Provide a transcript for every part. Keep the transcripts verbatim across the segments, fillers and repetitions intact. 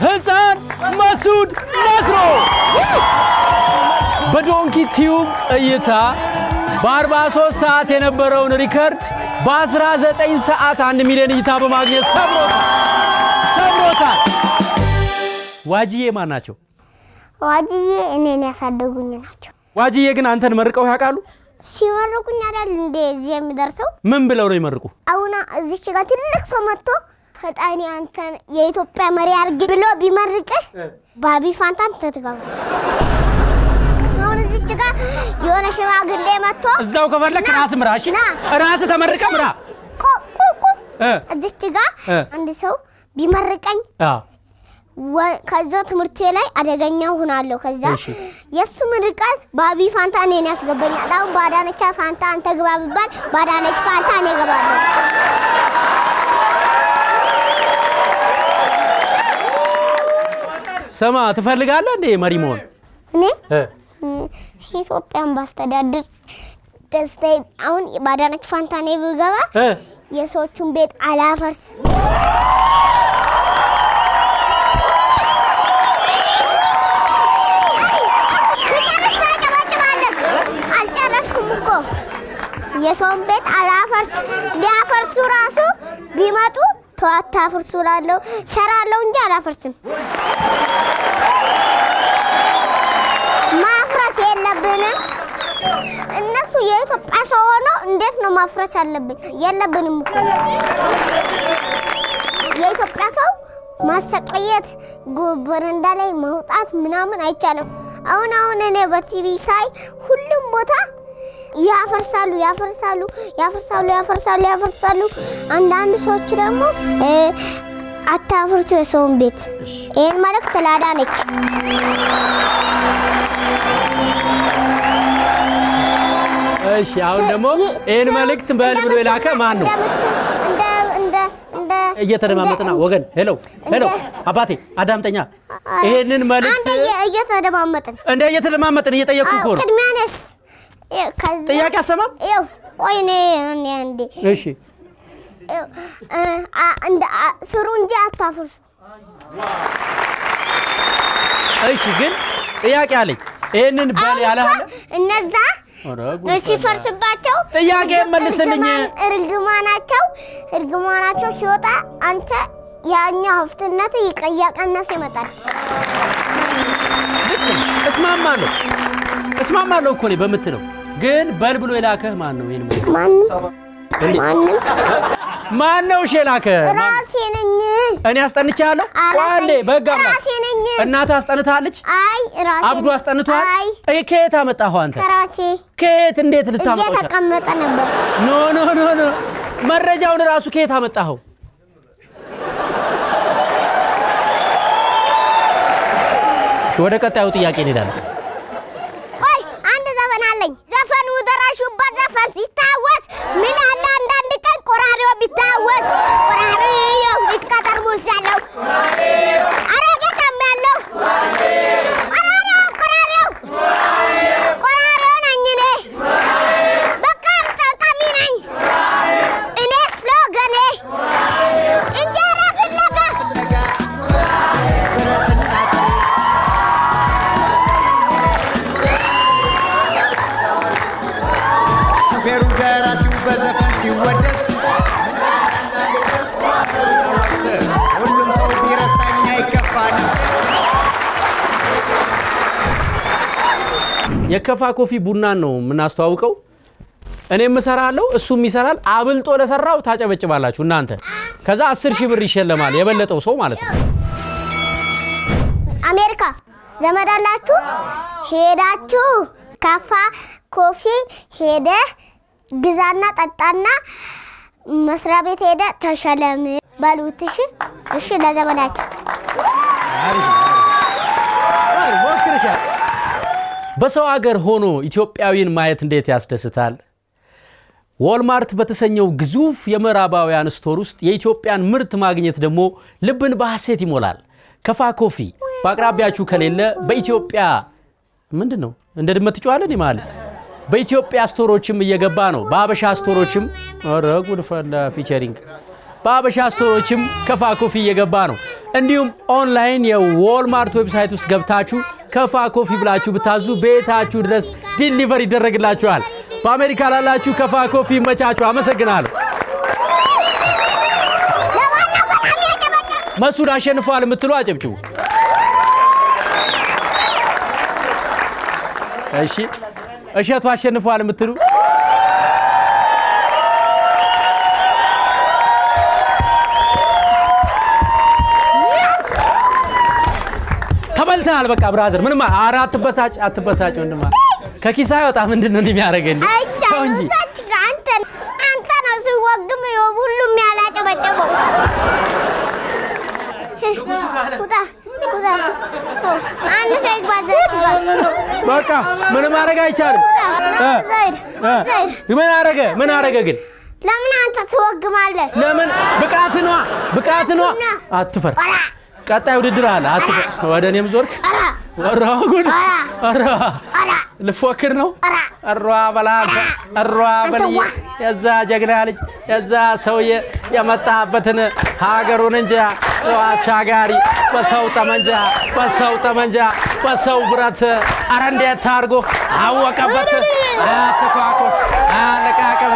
ህፃን መስዑድ ነስሮ በዶንኪ ቲዩብ እይታ በ43 ሰዓት የነበረውን ሪከርድ በ19 ሰዓት አንድ ሚሊዮን እይታ በማግኘት ሰብሮታል ሰብሮታል ዋጂዬ ማን ናቸው ዋጂዬ እኔን ያሳደጉኝ ናቸው ዋጂዬ ግን አንተን መርቀው ያቃሉ ሲመርቁኝ አይደል እንዴ እዚህ የሚደርሰው ምን ብለው ነው ይመርቁ አሁን እዚች ጋር ትልቅ ሰው መጥቶ ፈጣኒ አንተን የኢትዮጵያ መሪ አርግ ብሎ ቢመርቅህ ባቢ ፋንታን ተተጋው አሁን እዚች ጋር የሆነ ሽማግሌ መጥቶ እዛው ከፈለክ ራስ ምራሽ ራስ ተመርቀ ምራ እዚች ጋር አንድ ሰው ቢመርቀኝ አዎ ከዛ ትምርቴ ላይ አደገኛው ሆናለሁ ከዛ የሱ ምርቃት ባቢ ፋንታ ነኝ ያስገበኛል አሁን ባዳነቻ ፋንታ አንተ ግባ ቢባል ባዳነች ፋንታ ነኝ ገባለሁ ሰማ ትፈልጋለህ እንዴ መሪ መሆን እኔ ኢትዮጵያን ባስተዳድር ደስታዬ አሁን ባዳነች ፋንታ ነኝ ብገባ የሰዎቹን ቤት አላፈርስ የሰውን ቤት አላፈርስ ሊያፈርሱ ራሱ ቢመጡ ተዋታፈርሱ ላለው ሰራለው እንጂ አላፈርስም ማፍረስ የለብንም እነሱ የኢትዮጵያ ሰው ሆነው እንዴት ነው ማፍረስ ያለብን የለብንም እኮ የኢትዮጵያ ሰው ማሰቀየት ጎበረንዳ ላይ መውጣት ምናምን አይቻልም አሁን አሁን እኔ በቲቪ ሳይ ሁሉም ቦታ ያፈርሳሉ ያፈርሳሉ ያፈርሳሉ ያፈርሳሉ ያፈርሳሉ አንዳንድ ሰዎች ደግሞ አታፍርቱ የሰውን ቤት ይሄን ማለት ተላዳነች እሺ አሁን ደግሞ ይሄን መልእክት በልብሎ ይላከ ማን ነው እንደ እንደ እንደ እየተደማመጥና ወገን ሄሎ ሄሎ አባቴ አዳምጠኛ ይሄንን መልእክት አንተ እየተደማመጥን እንደ እየተደማመጥን እየጠየቅኩ እኮ ነው ቅድሚያነስ ጥያቄ አሰማም ይው ቆይኔ እንዴ እሺ እንደ ስሩ እንጂ አታፍርሱ እሺ ግን ጥያቄ አለኝ ይሄንን ባል ያለ አለ እነዛ ሲፈርስባቸው ጥያቄ መልስልኝ እርግማናቸው እርግማናቸው ሲወጣ አንተ ያኛ ሀፍትነት ይቀያቀነስ ይመጣል እስማማለሁ እስማማለሁ እኮ ነው በመትለው ግን በልብሎ ይላከህ ማን ነው ይሄን ማን ማን ማን ነው ሸላከ ራሴ ነኝ እኔ አስጠንቻለሁ ዋሌ በጋማ ራሴ ነኝ እናት አስጠንታለች አይ ራሴ አብዱ አስጠንቷል አይ ከየት አመጣው አንተ ራሴ ከየት እንዴት ልታመጣው እየተቀመጠ ነበር ኖ ኖ ኖ ኖ መረጃውን ራሱ ከየት አመጣው ወደ ቀጣዩ ጥያቄ እንሄዳለን ቆይ አንድ ዘፈን አለኝ ዘፈኑ ደራሹባ ዘፈን ሲታወስ ምን አለ አንዳንድ ቀን ቆራሪው ቢታወስ ቆራሪው ይቀጠር ሙሻለው ቆራሪው አረጋታም ያለው ቆራሪው ቆራሪው ቆራሪው ነኝ እኔ በቃ ተቃሚ ነኝ እኔ ስሎገኔ እንጀራ ፍለጋ ቤሩ ደራሲው በዘፈን ሲወደስ ሁሉም ሰው ቢረሳኝ አይከፋኝ የከፋ ኮፊ ቡናን ነው ምናስተዋውቀው እኔም እሰራለሁ እሱም ይሰራል አብልጦ ለሰራው ታጨበጭባላችሁ እናንተ ከዛ አስር ሺህ ብር ይሸለማል የበለጠው ሰው ማለት ነው አሜሪካ ዘመድ አላችሁ ሄዳችሁ ከፋ ኮፊ ሄደ ግዛና ጠጣና መስሪያ ቤት ሄደ ተሸለም ባሉት እሺ እሺ ለዘመዳችሁ በሰው ሀገር ሆኖ ኢትዮጵያዊን ማየት እንዴት ያስደስታል ዎልማርት በተሰኘው ግዙፍ የምዕራባውያን ስቶር ውስጥ የኢትዮጵያን ምርት ማግኘት ደግሞ ልብን በሐሴት ይሞላል ከፋ ኮፊ በአቅራቢያችሁ ከሌለ በኢትዮጵያ ምንድነው እንደ ድመት ጫዋለን ይማል በኢትዮጵያ ስቶሮችም እየገባ ነው በአበሻ ስቶሮችም ኧረ ጉድ ፈላ ፊቸሪንግ በአበሻ ስቶሮችም ከፋ ኮፊ እየገባ ነው እንዲሁም ኦንላይን የዎልማርት ዌብሳይት ውስጥ ገብታችሁ ከፋ ኮፊ ብላችሁ ብታዙ ቤታችሁ ድረስ ዲሊቨሪ ይደረግላችኋል በአሜሪካ ላላችሁ ከፋ ኮፊ መቻችሁ አመሰግናለሁ መስዑድ አሸንፏል የምትሉ አጨብጭቡ እሺ እሸቱ አሸንፏል የምትሉ ተበልተናል በቃ ብራዘር ምንም አራት በሳጭ አትበሳጭ ወንድማ ከኪሳ ይወጣ ምንድነው እንደሚያረጋኝ አይቻው እንጂ አንተ አንተ ነው ሲወግም ሁሉም ያላጨበጨበው ኩታ ኩታ አንድ ሰው ይባዛች በቃ ምን ማረጋ አይቻልም ዘይድ ዘይድ ምን አረገ ምን አረገ ግን ለምን አንተ ትወግማለህ ለምን ብቃት ነው ብቃት ነው አትፈር ቀጣይ ውድድር አለ አትፈር ወደኔም ዞርክ ወራው ጉድ አራ ለፎክር ነው አራ ባላንተ አራ በልይ ያዛ ጀግና ልጅ ያዛ ሰውዬ የመጣበትን ሀገሩን እንጂ አሻጋሪ በሰው ጠመንጃ በሰው ጠመንጃ በሰው ብረት አረንዴ ታርጎ አወቀበት አተኳኮስ አለቃቀም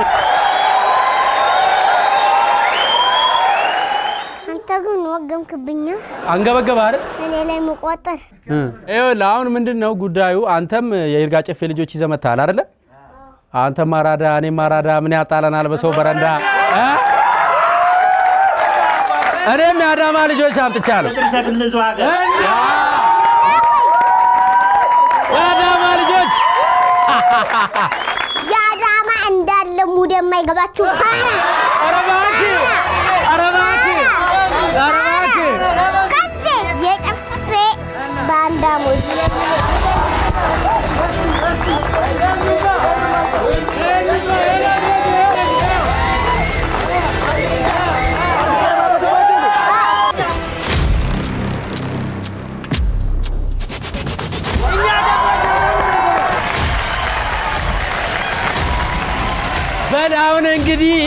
አንተጉን ወገምክብኛ አንገበገባ አይደል እኔ ላይ መቆጠር እዩላ አሁን ምንድነው ጉዳዩ አንተም የይርጋ ጨፌ ልጆች ይዘመታል አይደል አንተ ማራዳ እኔ ማራዳ ምን ያጣላናል በሰው በረንዳ እኔም ያዳማ ልጆች አምጥቻለሁ ያዳማ ልጆች ያዳማ እንዳለ ሙድ የማይገባችሁ ፋራ አረባኪ አረባኪ አረባኪ ከዚህ የጨፌ ባንዳሞች በዳውን እንግዲህ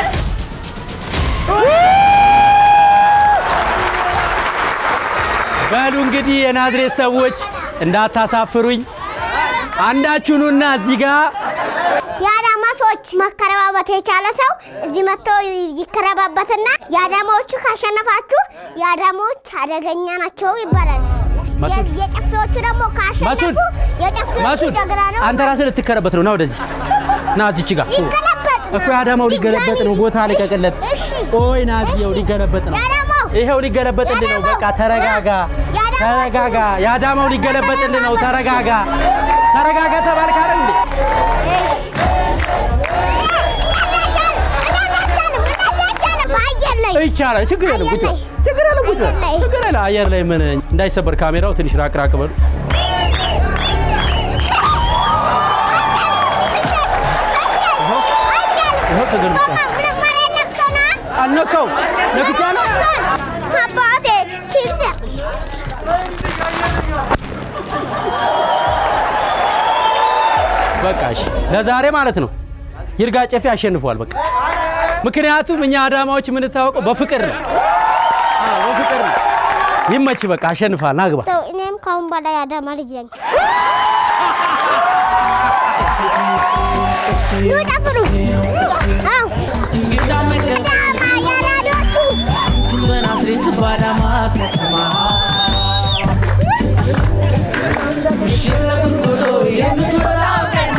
ባሉ እንግዲህ የናዝሬት ሰዎች እንዳታሳፍሩኝ አንዳችሁኑና እዚህ ጋር ያዳማ ሰዎች መከረባበት የቻለ ሰው እዚህ መጥቶ ይከረባበትና ያዳማዎቹ ካሸነፋችሁ ያዳማዎች አደገኛ ናቸው ይባላል የጨፌዎቹ ደግሞ ካሸነፉ የጨፌዎቹ ደግራ ነው አንተ ራስህ ልትከረበት ነው ና ወደዚህ ና እዚች ጋር ይገለበጥ እኮ ያዳማው ሊገለበጥ ነው ቦታ ልቀቅለት ቆይ ና እዚው ሊገለበጥ ነው ይሄው ሊገለበጥልህ ነው በቃ ተረጋጋ ተረጋጋ ያዳማው ሊገለበጥልህ ነው ተረጋጋ ተረጋጋ ተባልክ አይደል እንዴ ይቻላል ችግር የለም ጉጭ ችግር የለም ጉጭ ችግር የለም አየር ላይ ምን እንዳይሰበር ካሜራው ትንሽ ራቅ ራቅ በሉ ይሄው ተገርምታ አልነካው ነክቻለሁ አባቴ ቺልስ በቃ እሺ ለዛሬ ማለት ነው ይርጋ ጨፌ አሸንፏል በቃ ምክንያቱም እኛ አዳማዎች ምን ታውቀው በፍቅር ነው አዎ በፍቅር ነው ይመች በቃ አሸንፋል ናግባ ተው እኔም ካሁን በኋላ ያዳማ ልጅ ነኝ ይወጣፍሩ አው እንግዳም ያዳማ ያራዶቹ በናዝሬት ባዳማ ከተማ ሽለጉዞ የምትወጣው ቀድማ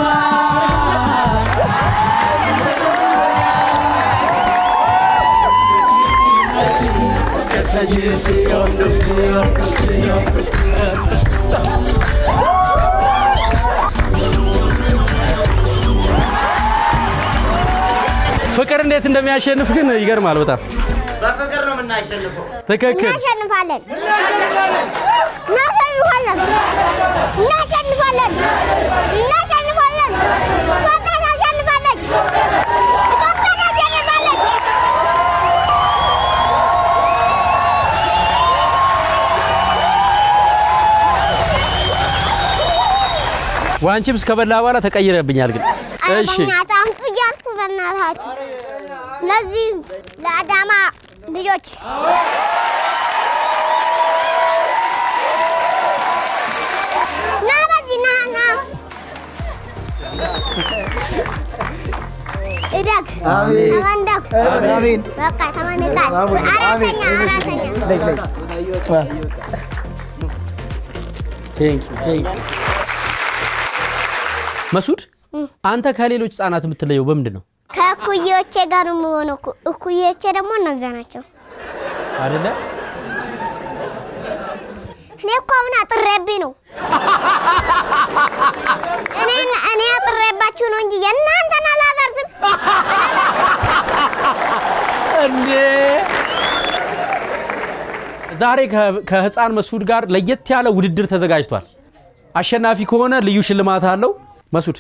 ፍቅር እንዴት እንደሚያሸንፍ ግን ይገርማል በጣም በፍቅር ነው የምናሸንፈው ትክክል እናሸንፋለን እናሸንፋለን እናሸንፋለን እናሸንፋለን ኢትዮጵያ ታሸንፋለች ኢትዮጵያ ታሸንፋለች ዋንቺም እስከበላ በኋላ ተቀይረብኛል ግን እሺ አባኛታም ጥያቱ በእናታችሁ ለዚህ ለአዳማ ልጆች ና በዚህ ና ና እደግ ተመንደግ አሜን በቃ ተመንደግ አራተኛ አራተኛ ቴንክ ዩ ቴንክ ዩ መስዑድ አንተ ከሌሎች ህፃናት የምትለየው በምንድን ነው ከኩዮቼ ጋር ነው የምሆነው ኩዮቼ ደግሞ እነዛ ናቸው አይደለ እኔ እኮ አሁን አጥሬብኝ ነው እኔ እኔ አጥሬባችሁ ነው እንጂ የእናንተን አላደርስም እንዴ ዛሬ ከህፃን መስዑድ ጋር ለየት ያለ ውድድር ተዘጋጅቷል አሸናፊ ከሆነ ልዩ ሽልማት አለው መስዑድ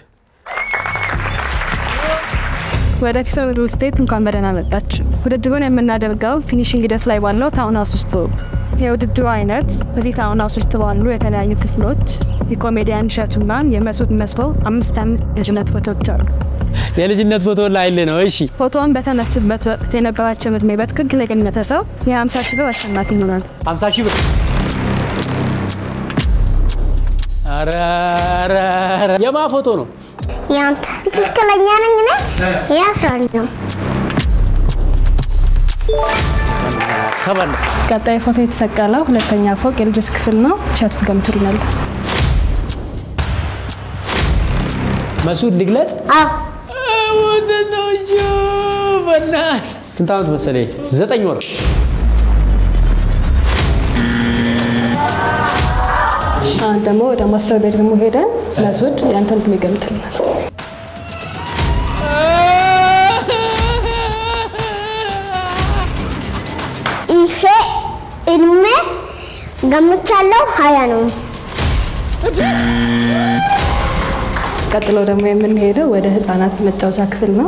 ወደ ፒሶን ሪል ስቴት እንኳን በደህና መጣችሁ ውድድሩን የምናደርገው ፊኒሺንግ ሂደት ላይ ባለው ታውን ሃውስ ውስጥ ነው የውድድሩ አይነት በዚህ ታውን ሃውስ ውስጥ ባሉ የተለያዩ ክፍሎች የኮሜዲያን እሸቱና የመስዑድ መስሎ አምስት አምስት የልጅነት ፎቶዎች አሉ የልጅነት ፎቶ ላይ ነው እሺ ፎቶውን በተነሱበት ወቅት የነበራቸው ዕድሜ በትክክል የገመተ ሰው የ50 ሺህ ብር አሸናፊ ይሆናል ሃምሳ ሺህ ብር አረ አረ የማ ፎቶ ነው ያንተ ትክክለኛ ነኝ ነኝ ያሳልነው ተባለ ቀጣይ ፎቶ የተሰቀለው ሁለተኛ ፎቅ የልጆች ክፍል ነው እሸቱ ትገምቱልናል መስዑድ ንግለት አዎ ወደቶጆ በእናት ስንት ዓመት መሰለኝ ዘጠኝ ወር አሁን ደግሞ ወደ ማስተር ቤድሩሙ ሄደን መስዑድ ያንተን ዕድሜ ይገምትልናል ይሄ እድሜ ገምቻለሁ ሀያ ነው ቀጥሎ ደግሞ የምንሄደው ወደ ህፃናት መጫወቻ ክፍል ነው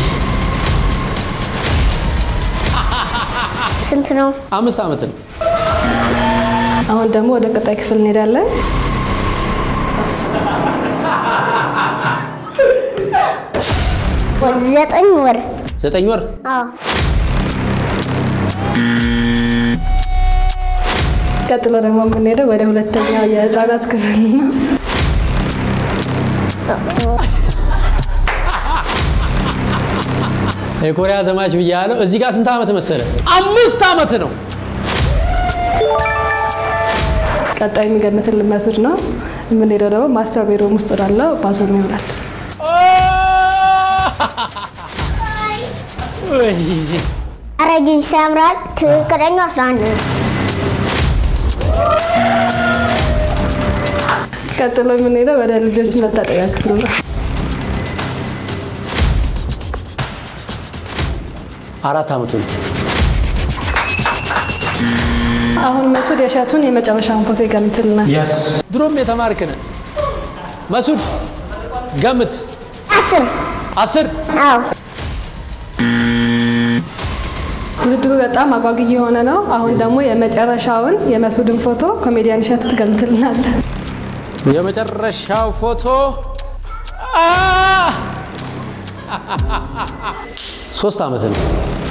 ስንት ነው አምስት ዓመት ነው አሁን ደግሞ ወደ ቀጣይ ክፍል እንሄዳለን ዘጠኝ ወር ዘጠኝ ወር አዎ ቀጥሎ ደግሞ የምንሄደው ወደ ሁለተኛው የህፃናት ክፍል ነው የኮሪያ ዘማች ብያለሁ እዚህ ጋር ስንት ዓመት መሰለ አምስት ዓመት ነው ቀጣይ የሚገምትልን መስዑድ ነው የምንሄደው ደግሞ ማስተር ቤድሩም ውስጥ ወዳለው ባዝሩም ይሆናል አረጅን ሰምራል ትክክለኛው አስራ አንድ ነው ቀጥሎ የምንሄደው ወደ ልጆች መታጠቢያ ክፍል ነው አራት ዓመት ነው አሁን መስዑድ የእሸቱን የመጨረሻውን ፎቶ ይገምትልናል yes ድሮም የተማርክ ነህ መስዑድ ገምት አስር አስር አዎ ውድድሩ በጣም አጓጊ የሆነ ነው አሁን ደግሞ የመጨረሻውን የመስዑድን ፎቶ ኮሜዲያን እሸቱ ትገምትልናል የመጨረሻው ፎቶ ሶስት ዓመት ነው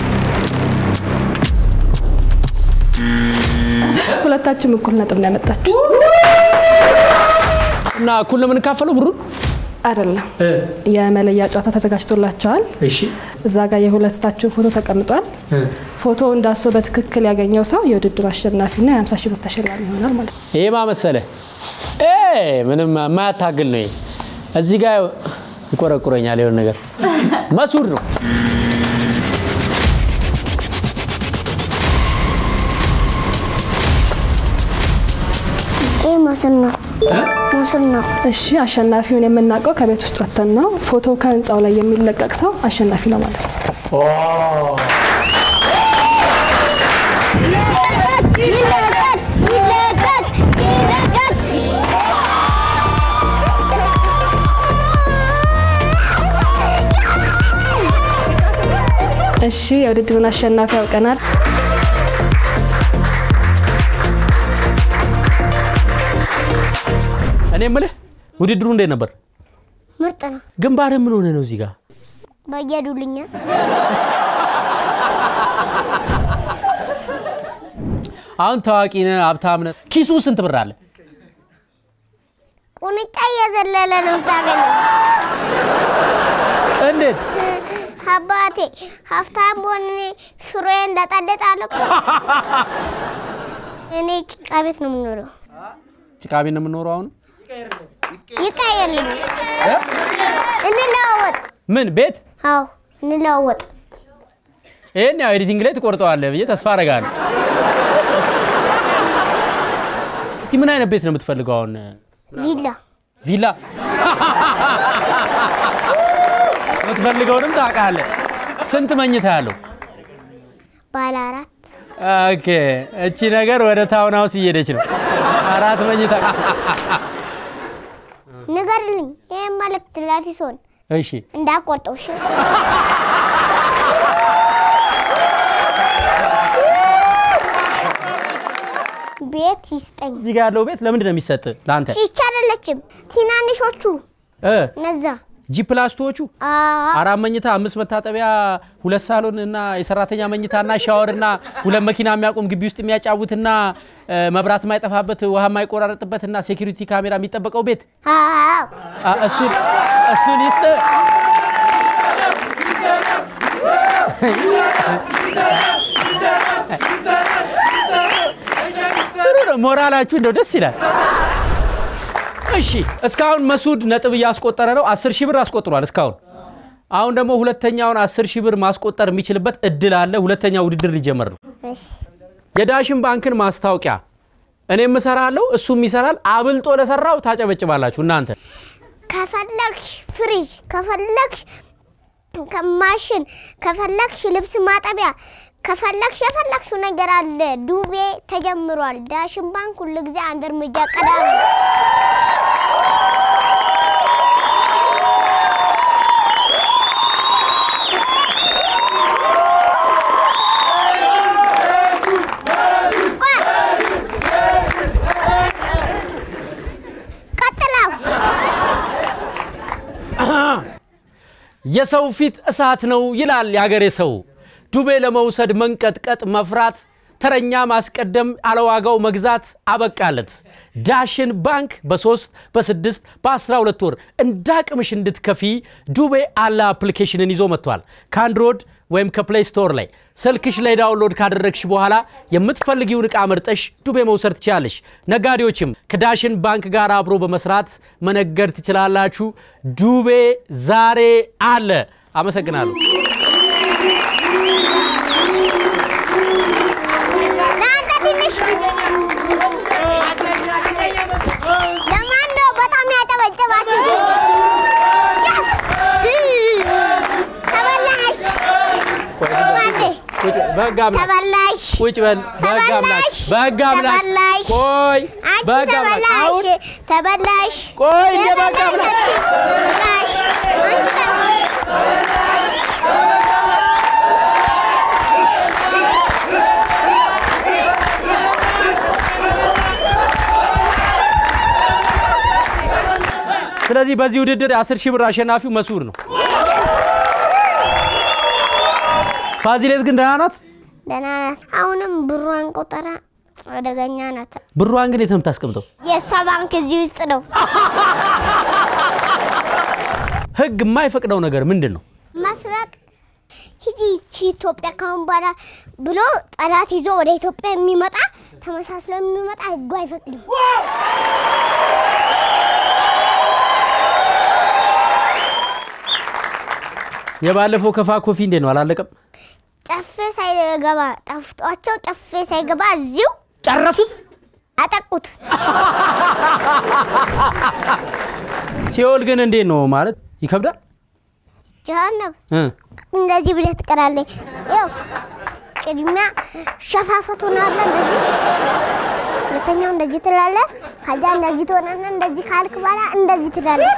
ሁለታችሁም እኩል ነጥብ ነው ያመጣችሁት እና እኩል ነው የምንካፈለው ብሩ አይደለም የመለያ ጨዋታ ተዘጋጅቶላችኋል እሺ እዛ ጋር የሁለታችሁ ፎቶ ተቀምጧል ፎቶ እንዳሶ በትክክል ያገኘው ሰው የውድድሩ አሸናፊና የ50 ሺህ ብር ተሸላሚ ይሆናል ማለት ነው ይሄ ማመሰለ እ ምንም ማያታግል ነው እዚህ ጋር ይቆረቁረኛል የሆነ ነገር መስዑድ ነው ይሄ መስዑድ ነው መስዑድ ነው እሺ አሸናፊውን የምናውቀው ከቤት ውስጥ ወጥተን ነው ፎቶ ከህንጻው ላይ የሚለቀቅ ሰው አሸናፊ ነው ማለት ነው እሺ የውድድሩን አሸናፊ ያውቀናል እኔ የምልህ ውድድሩ እንዴት ነበር ምርጥ ነው ግንባር ምን ሆነ ነው እዚህ ጋር በየዱልኛ አሁን ታዋቂ ነህ ሀብታም ነህ ኪሱ ስንት ብር አለ ቁንጫ እየዘለለ ነው ታገኘው እንዴት አባቴ ሀብታም ሆኜ ሽሮዬ እንዳጣደጣለሁ እኔ ጭቃ ቤት ነው የምኖረው ጭቃ ቤት ነው የምኖረው አሁን ይቀየርልኝ እንለዋወጥ ምን ቤት አዎ እንለዋወጥ እኔ ኤዲቲንግ ላይ ተቆርጠዋለህ ብዬ ተስፋ አደርጋለሁ እስቲ ምን አይነት ቤት ነው የምትፈልገው አሁን ቪላ ቪላ የምትፈልገውንም ታውቃለህ ስንት መኝታ ያለው ባለ አራት ኦኬ እቺ ነገር ወደ ታውን ሃውስ እየሄደች ነው አራት መኝታ ንገርልኝ ይሄ ማለት ለፊሶን እሺ እንዳቆርጠው እሺ ቤት ይስጠኝ እዚህ ጋር ያለው ቤት ለምንድን ነው የሚሰጥ ላንተ ይቻላልችም ትናንሾቹ እ ነዛ ጂ ፕላስቶቹ አ አራት መኝታ አምስት መታጠቢያ ሁለት ሳሎን እና የሰራተኛ መኝታና ሻወርና ሁለት መኪና የሚያቆም ግቢ ውስጥ የሚያጫውትና መብራት ማይጠፋበት ውሃ ማይቆራረጥበትና ሴኩሪቲ ካሜራ የሚጠበቀው ቤት አዎ እሱ እሱ ሊስት ሞራላችሁ እንደው ደስ ይላል እሺ እስካሁን መስዑድ ነጥብ ያስቆጠረ ነው አስር ሺህ ብር አስቆጥሯል እስካሁን አሁን ደግሞ ሁለተኛውን አስር ሺህ ብር ማስቆጠር የሚችልበት እድል አለ ሁለተኛው ውድድር ሊጀመር ነው እሺ የዳሽን ባንክን ማስታወቂያ እኔም እሰራለሁ እሱም ይሰራል አብልጦ ለሰራው ታጨበጭባላችሁ እናንተ ከፈለክሽ ፍሪጅ ከፈለክሽ ከማሽን ከፈለክሽ ልብስ ማጠቢያ ከፈለክሽ የፈለክሽው ነገር አለ ዱቤ ተጀምሯል ዳሽን ባንክ ሁሉ ጊዜ አንድ እርምጃ ቀዳሚ የሰው ፊት እሳት ነው ይላል ያገሬ ሰው ዱቤ ለመውሰድ መንቀጥቀጥ መፍራት ተረኛ ማስቀደም አለዋጋው መግዛት አበቃለት ዳሽን ባንክ በ3 በ6 በ12 ወር እንዳቅምሽ እንድትከፊ ዱቤ አላ አፕሊኬሽንን ይዞ መጥቷል ከአንድሮይድ ወይም ከፕሌይ ስቶር ላይ ስልክሽ ላይ ዳውንሎድ ካደረግሽ በኋላ የምትፈልጊውን ዕቃ መርጠሽ ዱቤ መውሰድ ትችላለሽ ነጋዴዎችም ከዳሽን ባንክ ጋር አብሮ በመስራት መነገድ ትችላላችሁ ዱቤ ዛሬ አለ አመሰግናለሁ ለማን ነው በጣም ያጨበጨባችሁ ተበላሽ በጋም ተበላሽ ቁጭ በል በጋምላች በጋምላች ቆይ በጋምላች ተበላሽ ቆይ እንደ በጋምላች ተበላሽ ስለዚህ በዚህ ውድድር አስር ሺህ ብር አሸናፊው መስዑድ ነው ፋዚሌት ግን ደህና ናት ደህና ናት አሁንም ብሯን ቆጠራ አደገኛ ናት ብሯን ግን የት ነው የምታስቀምጠው የሷ ባንክ እዚህ ውስጥ ነው ህግ የማይፈቅደው ነገር ምንድነው መስረቅ ሂጂ ኢትዮጵያ ካሁን በኋላ ብሎ ጠላት ይዞ ወደ ኢትዮጵያ የሚመጣ ተመሳስሎ የሚመጣ ህግ አይፈቅድም የባለፈው ከፋ ኮፊ እንዴ ነው አላለቀም ጨፌ ሳይገባ ጠፍጧቸው ጨፌ ሳይገባ እዚሁ ጨረሱት አጠቁት ሲኦል ግን እንዴ ነው ማለት ይከብዳል ጀሃነም እ እንደዚህ ብለህ ትቀራለህ ያው ቅድሚያ ሸፋፈቱን አለ እንደዚህ ሁለተኛው እንደዚህ ትላለህ ከዛ እንደዚህ ትሆናለህ እንደዚህ ካልክ በኋላ እንደዚህ ትላለህ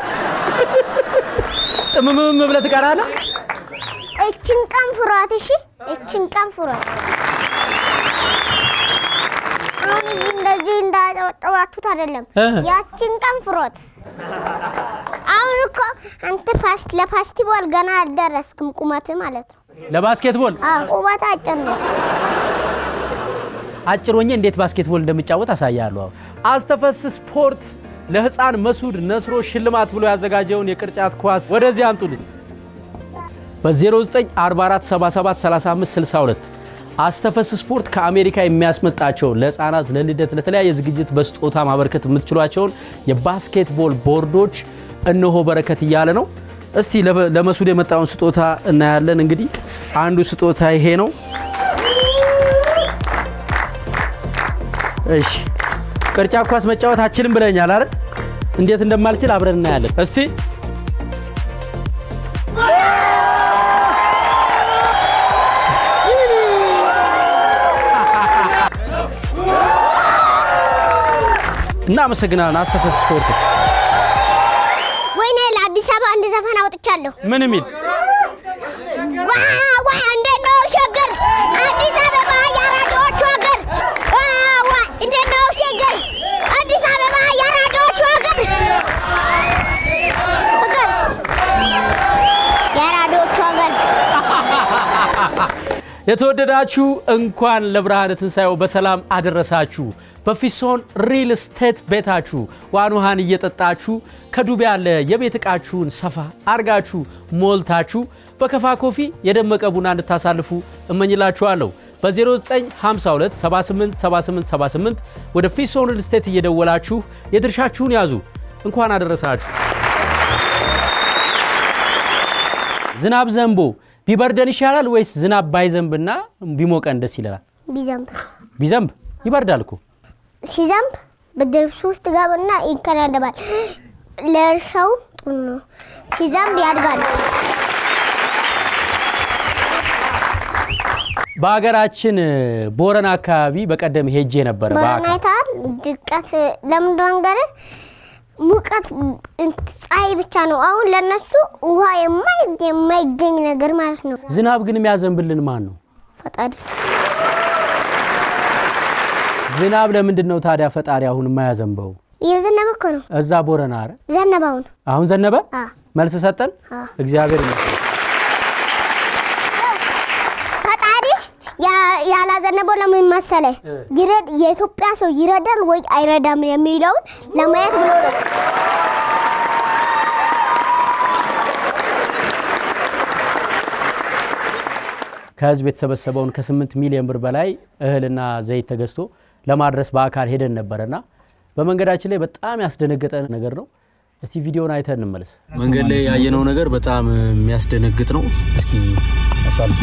ጥምምም ብለህ ትቀራለህ እቺን ቀን ፍሯት እሺ እቺን ቀን ፍሯት አሁን እንደዚህ እንዳጨበጨባችሁት አይደለም ያቺን ቀን ፍሯት አሁን እኮ አንተ ፓስት ለፓስቲቦል ገና አልደረስክም ቁመት ማለት ነው ለባስኬትቦል አዎ ቁመት አጭር ነው አጭሮኝ እንዴት ባስኬትቦል እንደምጫወት አሳያለሁ አስተፈስ ስፖርት ለህፃን መሱድ ነስሮ ሽልማት ብሎ ያዘጋጀውን የቅርጫት ኳስ ወደዚህ አምጡልኝ በ0944773562 አስተፈስ ስፖርት ከአሜሪካ የሚያስመጣቸው ለህፃናት ለልደት ለተለያየ ዝግጅት በስጦታ ማበርከት የምትችሏቸው የባስኬትቦል ቦርዶች እነሆ በረከት ይያለ ነው እስቲ ለመሱድ የመጣውን ስጦታ እናያለን እንግዲህ አንዱ ስጦታ ይሄ ነው እሺ ቅርጫት ኳስ መጫወት አችልም ብለኛል አይደል እንዴት እንደማልችል አብረን እናያለን እስቲ እና መሰግናና አስተፈስ ስፖርት ወይኔ ለአዲስ አበባ አንድ ዘፈን አውጥቻለሁ ምን ሚል ዋው ዋው እንደነው ሸገር አዲስ አበባ ያራዶቹ ሀገር ዋው ዋው እንደነው ሸገር አዲስ አበባ ያራዶቹ ሀገር ያራዶቹ ሀገር የተወደዳችሁ እንኳን ለብርሃነ ትንሳኤው በሰላም አደረሳችሁ በፊሶን ሪል ስቴት ቤታችሁ ዋኑሃን እየጠጣችሁ ከዱቤ ያለ የቤት ዕቃችሁን ሰፋ አርጋችሁ ሞልታችሁ በከፋ ኮፊ የደመቀ ቡና እንድታሳልፉ እመኝላችኋለሁ በ0952787878 ወደ ፊሶን ሪል ስቴት እየደወላችሁ የድርሻችሁን ያዙ እንኳን አደረሳችሁ ዝናብ ዘንቦ ቢበርደን ይሻላል ወይስ ዝናብ ባይዘንብና ቢሞቀን ደስ ይላል ቢዘንብ ቢዘንብ ይበርዳልኩ ሲዘንብ በድርሱ ውስጥ ጋብና ይከናደባል ለርሻው ጥኑ ሲዘንብ ያድጋል በአገራችን ቦረና አካባቢ በቀደም ሄጄ ነበር ቦረናይታል ድቀት ለምንድነው ጋር ሙቀት ፀሐይ ብቻ ነው አሁን ለነሱ ውሃ የማይ የማይገኝ ነገር ማለት ነው ዝናብ ግን የሚያዘንብልን ማን ነው ፈጣሪ ዝናብ ለምንድን ነው ታዲያ ፈጣሪ አሁን የማያዘንበው ይዘነበ እኮ ነው እዛ ቦረና አረ ዘነበው አሁን ዘነበ መልስ ሰጠን እግዚአብሔር ይመስገን ፈጣሪ ያ ያላዘነበው ለምን መሰለ ይረድ የኢትዮጵያ ሰው ይረዳል ወይ አይረዳም የሚለው ለማየት ብሎ ነው ከህዝብ የተሰበሰበውን ከ8 ሚሊዮን ብር በላይ እህልና ዘይት ተገዝቶ ለማድረስ በአካል ሄደን ነበርና በመንገዳችን ላይ በጣም ያስደነገጠ ነገር ነው እስቲ ቪዲዮውን አይተን እንመለስ መንገድ ላይ ያየነው ነገር በጣም የሚያስደነግጥ ነው እስኪ አሳልፍ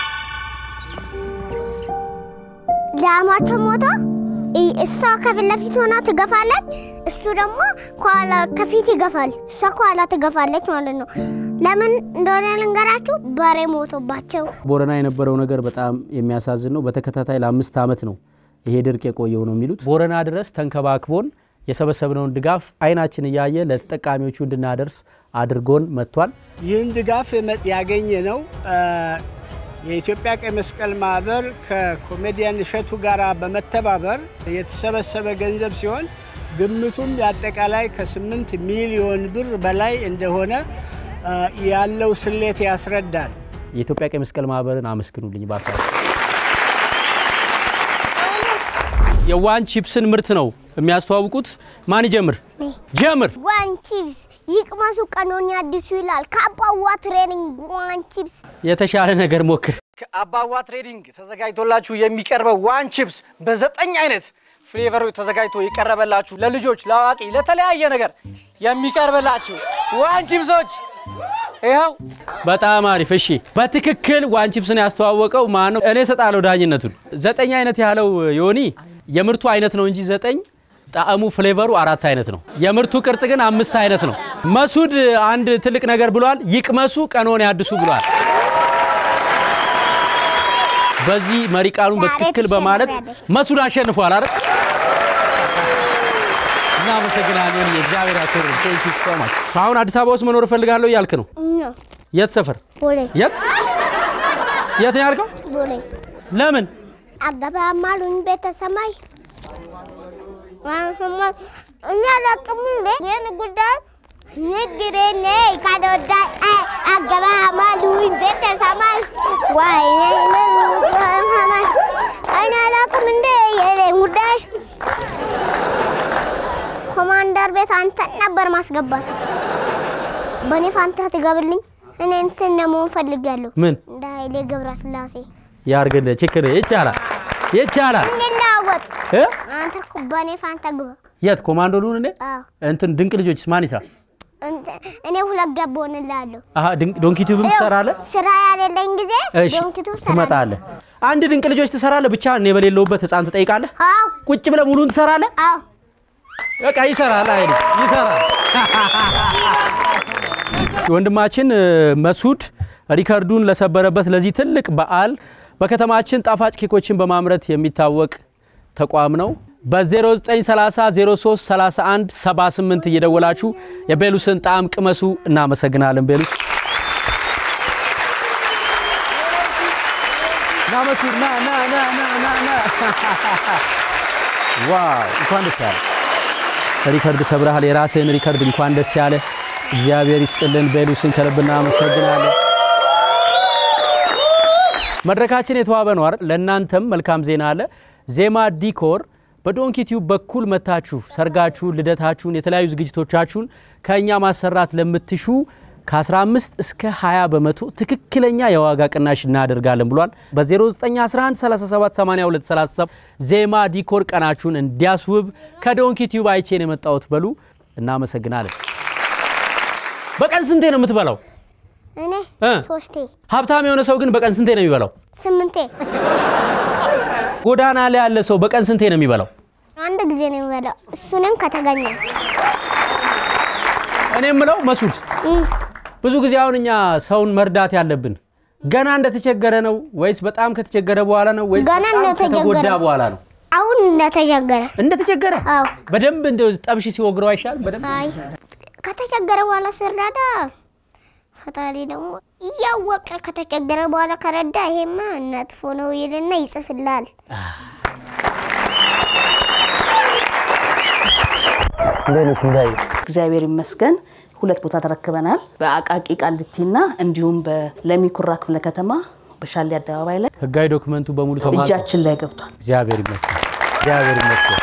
ላማቸው ሞታ እሷ ከፊት ለፊት ሆና ትገፋለች እሱ ደግሞ ኋላ ከፊት ይገፋል እሷ ኋላ ትገፋለች ማለት ነው ለምን እንደሆነ ልንገራችሁ ባሬ ሞቶባቸው ቦረና የነበረው ነገር በጣም የሚያሳዝን ነው በተከታታይ ለአምስት አመት ነው ይሄ ድርቅ የቆየው ነው የሚሉት ቦረና ድረስ ተንከባክቦን የሰበሰብነውን ድጋፍ አይናችን ያያየ ለተጠቃሚዎቹ እንድናደርስ አድርጎን መጥቷል ይህን ድጋፍ ያገኘ ነው የኢትዮጵያ ቀይ መስቀል ማህበር ከኮሜዲያን እሸቱ ጋራ በመተባበር የተሰበሰበ ገንዘብ ሲሆን ግምቱም ያጠቃላይ ከ8 ሚሊዮን ብር በላይ እንደሆነ ያለው ስሌት ያስረዳል የኢትዮጵያ ቀይ መስቀል ማህበርን አመስግኑልኝ ባካችሁ የዋን ቺፕስን ምርት ነው የሚያስተዋውቁት ማን ይጀምር ጀምር ዋን ቺፕስ ይቅማሱ ቀኖኛ አዲሱ ይላል ከአባዋ ትሬኒንግ ዋን ቺፕስ የተሻለ ነገር ሞክር ከአባዋ ትሬኒንግ ተዘጋጅቶላችሁ የሚቀርበው ዋን ቺፕስ በዘጠኝ አይነት ፍሌቨሮች ተዘጋጅቶ ይቀርበላችሁ ለልጆች ለአዋቂ ለተለያየ ነገር የሚቀርበላችሁ ዋን ቺፕሶች ይሄው በጣም አሪፍ እሺ በትክክል ዋን ቺፕስን ያስተዋወቀው ማን ነው እኔ ሰጣለው ዳኝነቱን ዘጠኝ አይነት ያለው ዮኒ የምርቱ አይነት ነው እንጂ ዘጠኝ ጣዕሙ ፍሌቨሩ አራት አይነት ነው የምርቱ ቅርጽ ግን አምስት አይነት ነው መሱድ አንድ ትልቅ ነገር ብሏል ይቅመሱ ቀኖን ያድሱ ብሏል በዚህ መሪቃኑን በትክክል በማለት መሱድ አሸንፏል አይደል እና መሰግናለን የእግዚአብሔር አክብር ቴንክ ዩ ሶ ማች አሁን አዲስ አበባ ውስጥ መኖር ፈልጋለሁ ያልክ ነው የት ሰፈር ቦሌ የት የት ያልከው ቦሌ ለምን አገባማሉኝ ቤተሰማይ ዋንሰማ እኛ ለቅም እንደ የን ጉዳይ ንግሬኔ ካዶዳ አገባማሉኝ ቤተሰማይ ዋይ ነይ አና ለቅም እንደ የኔ ጉዳይ ኮማንደር ቤት አንተን ነበር ማስገባት በኔ ፋንታ ትገብልኝ እኔ እንትን ነው ፈልጋለሁ ምን እንደ ኃይሌ ገብረስላሴ ያርገለ ችክረ ይቻላል ይቻላል እንላወጥ እ አንተ ኩባኔ ፋንታ ግባ የት ኮማንዶ ሉን እንዴ እንትን ድንቅ ልጆችስ ማን ይሳ እኔ ሁለት ገቦንላለሁ አሃ ዶንኪ ቲዩብም ትሰራለህ ስራ ያለኝ ጊዜ ዶንኪ ቲዩብ ትመጣለህ አንድ ድንቅ ልጆች ትሰራለህ ብቻ እኔ በሌለውበት ህፃን ትጠይቃለህ አዎ ቁጭ ብለ ሙሉን ትሰራለህ አዎ በቃ ይሰራል አይደል ይሰራል ወንድማችን መሱድ ሪከርዱን ለሰበረበት ለዚህ ትልቅ በዓል በከተማችን ጣፋጭ ኬኮችን በማምረት የሚታወቅ ተቋም ነው በ0930033178 እየደወላችሁ የቤሉስን ጣም ቅመሱ እናመሰግናለን ቤሉስ ናመሱ ና ና ና ና ና ዋው እንኳን ደስ ያለ ሪከርድ ሰብረሃል የራስህን ሪከርድ እንኳን ደስ ያለ እግዚአብሔር ይስጥልን ቤሉስን ከልብና አመሰግናለን መድረካችን የተዋበ ነው አይደል ለእናንተም መልካም ዜና አለ ዜማ ዲኮር በዶንኪ ቲዩብ በኩል መታችሁ ሰርጋችሁ ልደታችሁን የተለያዩ ዝግጅቶቻችሁን ከኛ ማሰራት ለምትሹ ከ15 እስከ ሃያ በመቶ ትክክለኛ የዋጋ ቅናሽ እናደርጋለን ብሏል በ0911378237 ዜማ ዲኮር ቀናችሁን እንዲያስውብ ከዶንኪ ቲዩብ አይቼን የመጣውት በሉ እናመሰግናለን በቀን ስንቴ ነው የምትበላው እኔ ሶስቴ ሀብታም የሆነ ሰው ግን በቀን ስንቴ ነው የሚበላው ስምንቴ ጎዳና ላይ ያለ ሰው በቀን ስንቴ ነው የሚበላው አንድ ጊዜ ነው የሚበላው እሱንም ከተገኘ እኔም ምለው መሱድ ብዙ ጊዜ አሁንኛ ሰውን መርዳት ያለብን ገና እንደተቸገረ ነው ወይስ በጣም ከተቸገረ በኋላ ነው ወይስ ከተጎዳ በኋላ ነው አሁን እንደተቸገረ እንደተቸገረ አዎ በደንብ እንደው ጠብሽ ሲወግረው አይሻል በደንብ አይ ከተቸገረ በኋላ ስራዳ ፈጣሪ ደግሞ ያወቀ ከተቸገረ በኋላ ከረዳ ይሄማ ነጥፎ ነው ይልና ይጽፍላል ለኔስ ሙዳይ እግዚአብሔር ይመስገን ሁለት ቦታ ተረክበናል በአቃቂ ቃልቲና እንዲሁም በለሚኩራ ክፍለ ከተማ በሻሊ አደባባይ ላይ ህጋዊ ዶክመንቱ በሙሉ ተማጽ እጃችን ላይ ገብቷል እግዚአብሔር ይመስገን እግዚአብሔር ይመስገን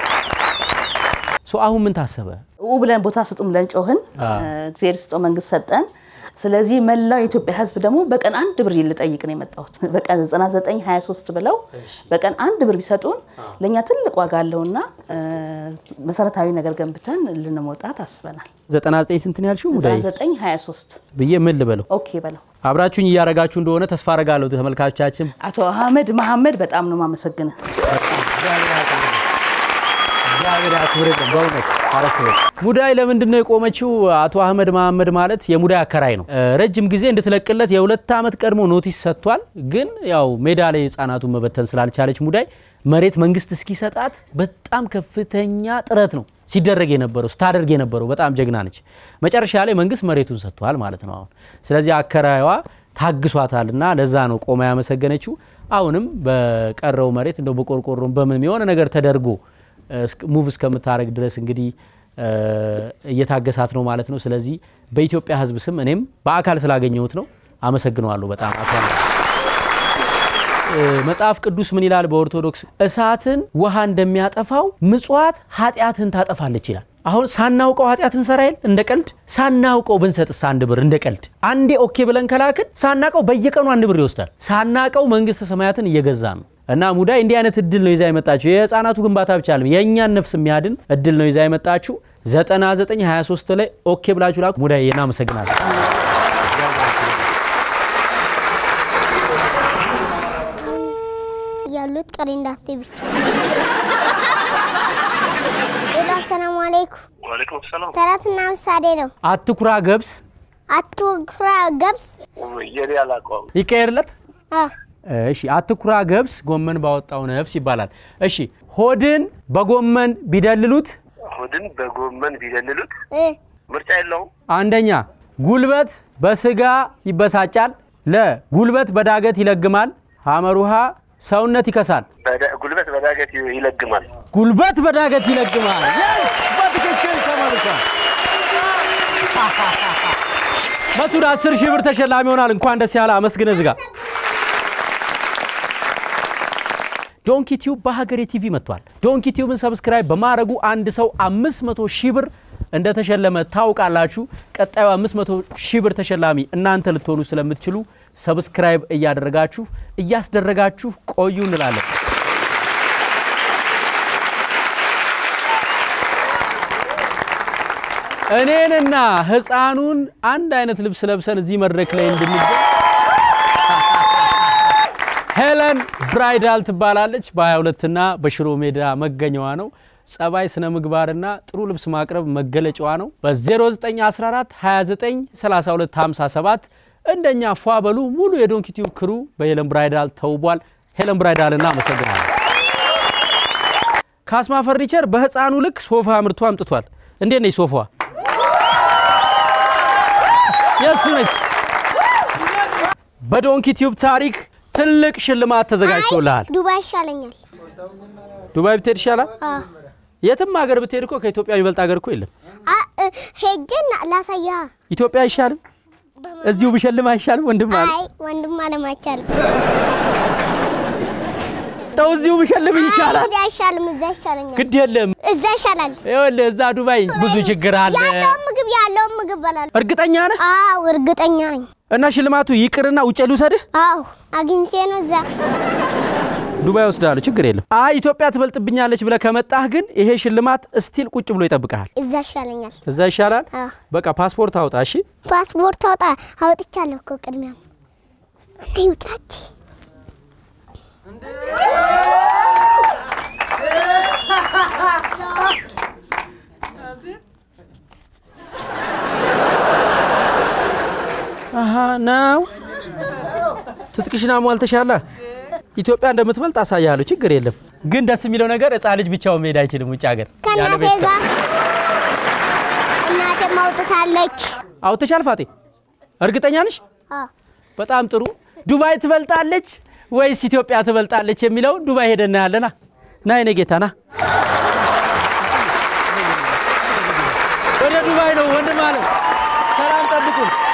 ሶ አሁን ምን ታሰበ ወብለን ቦታ ስጡም ለንጮህን እግዚአብሔር ስጦ መንግስት ሰጠን ስለዚህ መላው ኢትዮጵያ ህዝብ ደግሞ በቀን አንድ ብር ይልጠይቅ ነው የመጣሁት በቀን ዘጠና ዘጠኝ ሃያ ሶስት ብለው በቀን አንድ ብር ቢሰጡን ለኛ ትልቅ ዋጋ አለውና መሰረታዊ ነገር ገንብተን ልንሞጣት አስበናል ዘጠና ዘጠኝ ስንት ነው ያልሽው ሙዳይ ዘጠና ዘጠኝ ሃያ ሶስት ብዬ ምን ልበለው ኦኬ በለው አብራችሁኝ ያረጋችሁ እንደሆነ ተስፋ አረጋለሁ ተመልካቾቻችን አቶ አህመድ መሐመድ በጣም ነው ማመሰግነ እግዚአብሔር ያክብርልን በእውነት አረፈ ሙዳይ ለምንድነው የቆመችው አቶ አህመድ መሐመድ ማለት የሙዳይ አከራይ ነው ረጅም ጊዜ እንድትለቅለት የሁለት አመት ቀድሞ ኖቲስ ሰጥቷል ግን ያው ሜዳ ላይ ህፃናቱን መበተን ስላልቻለች ሙዳይ መሬት መንግስት እስኪሰጣት በጣም ከፍተኛ ጥረት ነው ሲደረግ የነበረው ስታደርግ የነበረው በጣም ጀግና ነች መጨረሻ ላይ መንግስት መሬቱን ሰጥቷል ማለት ነው አሁን ስለዚህ አከራይዋ ታግሷታልና ለዛ ነው ቆማ ያመሰገነችው አሁንም በቀረው መሬት እንደው በቆርቆሮም በምን የሆነ ነገር ተደርጎ ሙቭ እስከምታረግ ድረስ እንግዲህ እየታገሳት ነው ማለት ነው ስለዚህ በኢትዮጵያ ህዝብ ስም እኔም በአካል ስላገኘሁት ነው አመሰግናለሁ በጣም አቷል መጽሐፍ ቅዱስ ምን ይላል በኦርቶዶክስ እሳትን ውሃ እንደሚያጠፋው ምጽዋት ኃጢያትን ታጠፋለች ይላል አሁን ሳናውቀው ኃጢያትን ሰራይል እንደቀልድ ሳናውቀው ብንሰጥስ አንድ ብር እንደቀልድ አንዴ ኦኬ ብለን ከላክን ሳናውቀው በየቀኑ አንድ ብር ይወስዳል ሳናውቀው መንግስተ ሰማያትን እየገዛ ነው እና ሙዳይ እንዲህ አይነት እድል ነው ይዛ የመጣችው የህፃናቱ ግንባታ ብቻ አይደለም የኛን ነፍስ የሚያድን እድል ነው ይዛ የመጣችው ዘጠና ዘጠኝ ሃያ ሶስት ላይ ኦኬ ብላችሁ ላኩ ሙዳይ እናመሰግናለን ያሉት ቀሪንዳቴ ብቻ ሰላም አለይኩም ወአለይኩም ሰላም ተራትና ምሳሌ ነው አትኩራ ገብስ አትኩራ ገብስ የሪያላቆም ይቀየርለት አ እሺ አትኩራ ገብስ ጎመን ባወጣው ነፍስ ይባላል እሺ ሆድን በጎመን ቢደልሉት ሆድን በጎመን ቢደልሉት እ ምርጫ የለው አንደኛ ጉልበት በስጋ ይበሳጫል ለጉልበት በዳገት ይለግማል ሐመሩሃ ሰውነት ይከሳል ጉልበት በዳገት ይለግማል ጉልበት በዳገት ይለግማል yes በትክክል ተመልሷል መሱድ አስር ሺህ ብር ተሸላሚ ሆናል እንኳን ደስ ያለ አመስግነ ዝጋ ዶንኪ ቲዩብ በሀገሬ ቲቪ መጥቷል። ዶንኪ ቲዩብን ሰብስክራይብ በማድረጉ አንድ ሰው አምስት መቶ ሺህ ብር እንደተሸለመ ታውቃላችሁ። ቀጣዩ አምስት መቶ ሺህ ብር ተሸላሚ እናንተ ልትሆኑ ስለምትችሉ ሰብስክራይብ እያደረጋችሁ እያስደረጋችሁ ቆዩ እንላለን። እኔንና ህፃኑን አንድ አይነት ልብስ ለብሰን እዚህ መድረክ ላይ እንድንገኝ ሄለን ብራይዳል ትባላለች። በ22 እና በሽሮ ሜዳ መገኘዋ ነው። ጸባይ ስነ ምግባርና ጥሩ ልብስ ማቅረብ መገለጫዋ ነው። በ0914 29 32 57 እንደኛ ፏበሉ ሙሉ የዶንኪ ቲዩብ ክሩ በሄለን ብራይዳል ተውቧል። ሄለን ብራይዳልና አመሰግናለሁ። ካስማ ፈርኒቸር በህፃኑ ልክ ሶፋ አምርቶ አምጥቷል። እንዴት ነው ሶፋዋ? የሱነች በዶንኪ ቲዩብ ታሪክ ትልቅ ሽልማት ተዘጋጅቶልሃል። ዱባይ ይሻለኛል። ዱባይ ብትሄድ ይሻላል? አዎ። የትም ሀገር ብትሄድ እኮ ከኢትዮጵያ የሚበልጥ ሀገር እኮ የለም። አ ሄጀና ላሳያ ኢትዮጵያ ይሻላል? እዚሁ ብሸልም አይሻልም? ወንድም አለ። አይ ወንድም አለ ማይቻል። ተው እዚሁ ብሸልም ይሻላል። እዛ ይሻላል፣ እዛ ይሻለኛል። ግድ የለም እዛ ይሻላል። ይኸውልህ እዛ ዱባይ ብዙ ችግር አለ። ያለው ምግብ ያለው ምግብ በላል። እርግጠኛ ነህ? አዎ እርግጠኛ ነኝ። እና ሽልማቱ ይቅርና ውጭ ልውሰድህ? አዎ አግኝቼ ነው እዛ ዱባይ ወስዳለሁ። ችግር የለም። አይ ኢትዮጵያ ትበልጥብኛለች ብለህ ከመጣህ ግን ይሄ ሽልማት ስቲል ቁጭ ብሎ ይጠብቃል። እዛ ይሻለኛል። እዛ ይሻላል? አዎ በቃ ፓስፖርት አውጣ። እሺ ፓስፖርት አውጣ። አውጥቻለሁ እኮ ቅድሚያ እኔ ውጣች አሃ ነው ትጥቅሽና ሟልተሻላ። ኢትዮጵያ እንደምትበልጥ አሳያለሁ። ችግር የለም። ግን ደስ የሚለው ነገር ህፃን ልጅ ብቻውን መሄድ አይችልም ውጭ ሀገር። ከናቴ ጋር እናቴ ማውጣታለች። አውጥተሻል ፋጤ? እርግጠኛ ነሽ? አዎ በጣም ጥሩ። ዱባይ ትበልጣለች ወይስ ኢትዮጵያ ትበልጣለች የሚለው ዱባይ ሄደና ያለና ና የኔ ጌታ ና። ወደ ዱባይ ነው ወንድም አለ። ሰላም ጠብቁን።